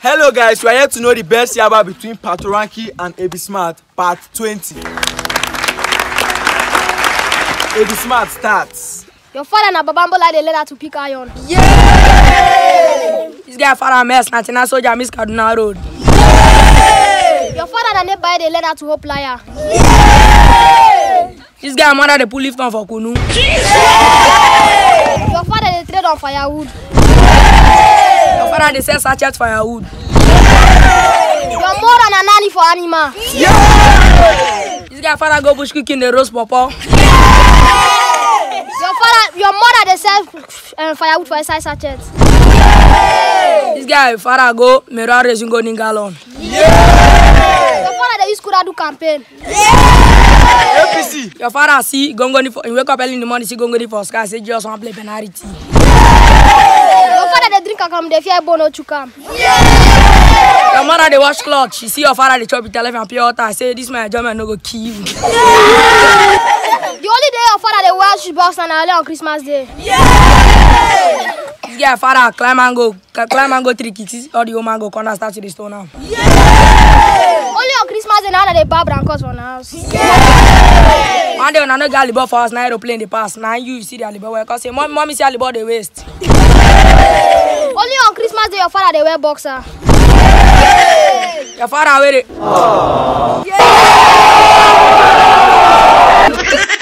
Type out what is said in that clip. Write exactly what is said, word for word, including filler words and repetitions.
Hello guys, we are here to know the best yaba between Patoranking and A B Smart, part twenty. A B Smart starts. Your father na Babambola they let her to pick iron. Yeah! This guy father mess Natina Soldier Miss Kaduna Road. Yeah! Your father na nearby they let her to hope liar. Yeah! This guy mother the pull lift on for Kunu. Yeah! Your father they trade on firewood. Yeah! Your father they sell sachet firewood. Yeah! Your mother na nanny for animal. Yeah! This guy father go bush cooking the roast pawpaw. Your father, your mother they sell um, firewood for inside sachets. Yeah! This guy father go mirror racing go Ningalon. Yeah! Your father they use Kuda do campaign. Yeah! A P C. Your father see Gongoni for you wake up early in the morning see Gongoni for sky say just want play penalty. Yeah! Your father they drink a come they fear bono to come. Yeah! Your mother they wash cloth. She see your father they chop it eleven and pure water. Say this my German no go kill you. Yeah! The only day your father they wash box and early on Christmas Day. Yeah! This guy father climb and go climb and go three kicks or the old man go corner start to the stone now. Yeah! Only on Christmas Day now that they bar brancos on house. Yeah! One day when I no get Alibo for us, now aeroplane they pass. Now you see the Alibo because say mom mommy see Alibo they waste. Yeah! Only on Christmas Day your father they wear boxer. Yeah! Your father wear it. Oh. Yeah!